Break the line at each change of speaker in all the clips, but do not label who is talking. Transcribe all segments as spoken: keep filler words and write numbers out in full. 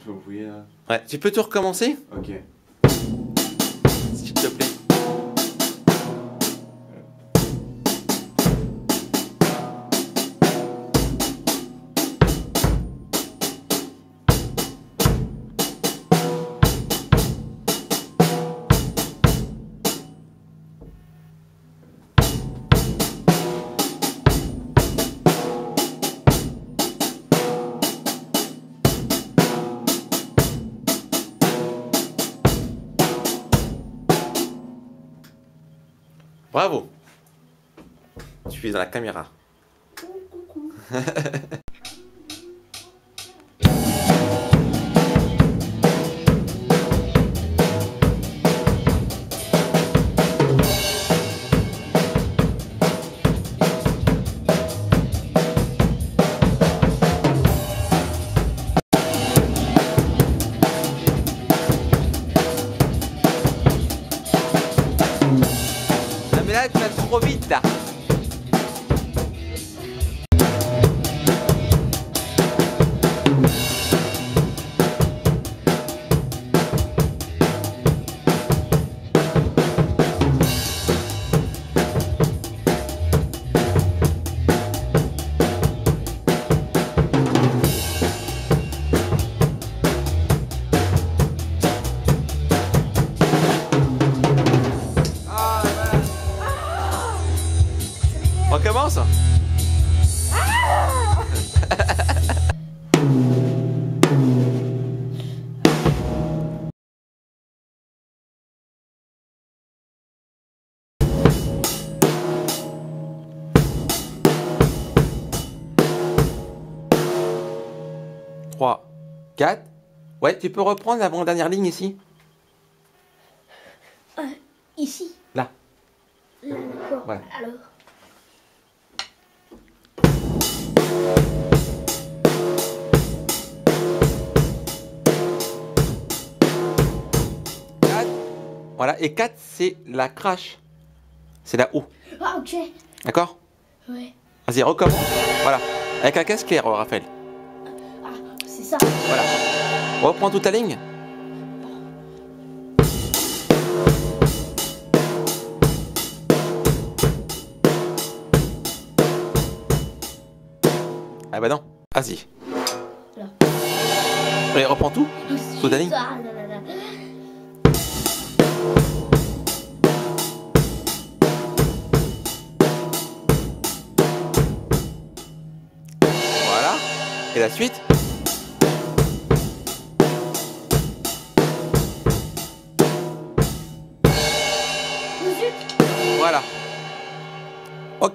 Vous voyez là.
Ouais, tu peux tout recommencer?
Ok.
S'il te plaît. Bravo. Tu suis dans la caméra. Ah mais là tu vas trop vite là. Recommence. trois, quatre. Ouais, tu peux reprendre l'avant-dernière ligne ici.
Euh, ici.
Là.
Là, d'accord.
Ouais.
Alors.
quatre. Voilà, et quatre, c'est la crash. C'est la haut.
Ah, ok.
D'accord?
Ouais.
Vas-y, recommence. Voilà. Avec un casque clair, Raphaël.
Ah, c'est ça.
Voilà. Reprends toute ta ligne. Ah bah non. Vas-y.
Là.
Allez, reprends tout. Toute ta ligne.
Ah, là, là, là.
Voilà. Et la suite. Voilà. Ok.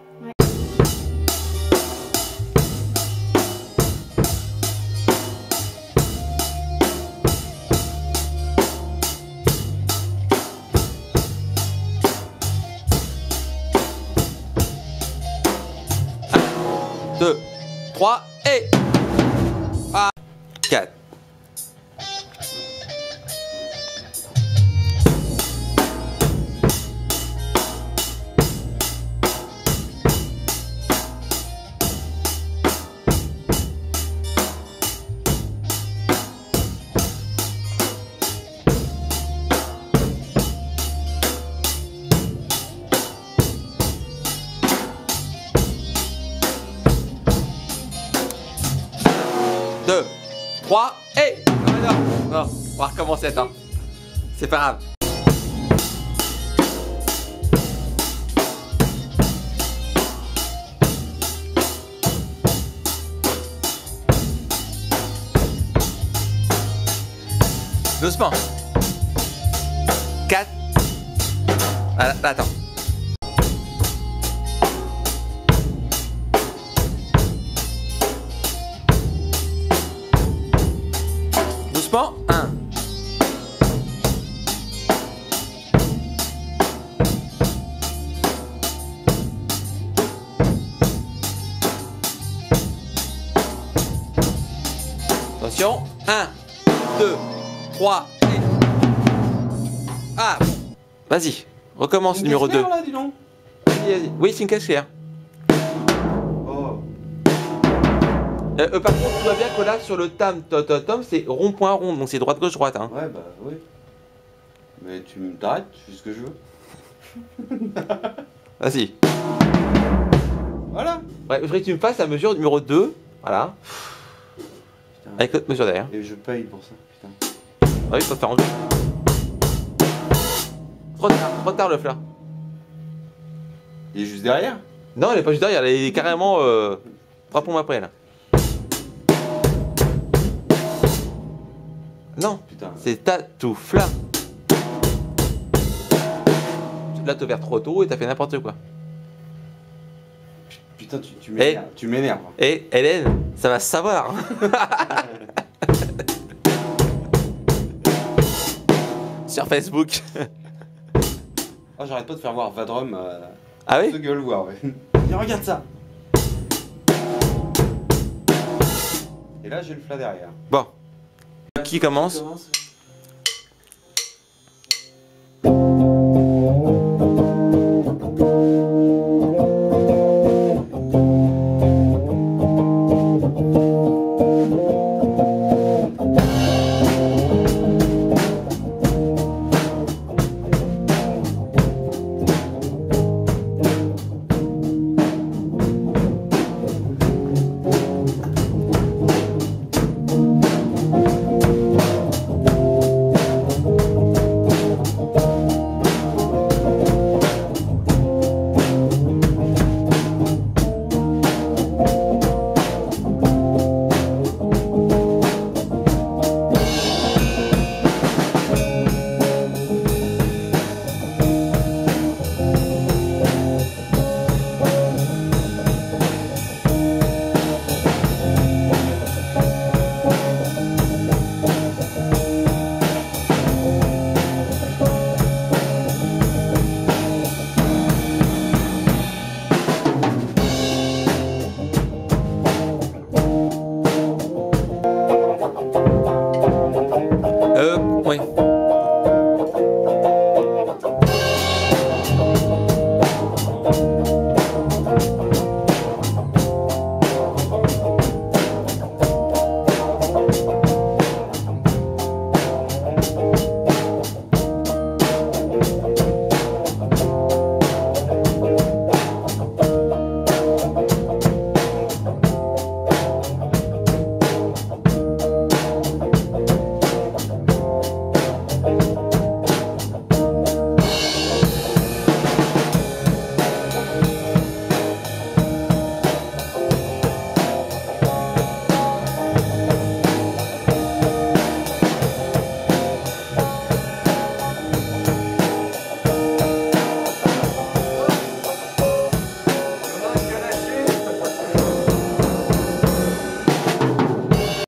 deux, trois et ah, quatre. deux, trois et... Non, non, non, on va recommencer, attends. C'est pas grave. Doucement. quatre. Ah, là, attends. Doucement. un. Attention. un, deux, trois et... Ah, vas-y. Recommence
Une
numéro deux.
cache-claire, là, dis donc.
Vas-y, vas-y. Oui, c'est une cache claire.
Oh.
Euh, euh, par contre, tu vois bien que là, sur le tam, tom, tom, tom, c'est rond, point, rond. Donc c'est droite, gauche, droite. Hein.
Ouais, bah oui. Mais tu me t'arrêtes, je fais ce que je veux.
Vas-y.
Voilà.
Ouais, je voudrais que tu me fasses la mesure numéro deux. Voilà.
Putain.
Avec l'autre mesure derrière.
Et je paye pour ça, putain.
Ah oui, faut te faire enlever. Trop tard, trop tard le fleur.
Il est juste derrière.
Non, elle est pas juste derrière, elle est carrément euh, trois pompes après là. Non,
Putain.
c'est tatoufla. Là, t'as ouvert trop tôt et t'as fait n'importe quoi.
Putain, tu, tu m'énerves. Tu m'énerves.
Et Hélène, ça va se savoir. Sur Facebook.
Oh, j'arrête pas de faire voir Vadrum. Euh,
Ah oui?
Ce gueule voir, ouais. Tiens, regarde ça. Et là, j'ai le flat derrière.
Bon. Qui commence?
Commence.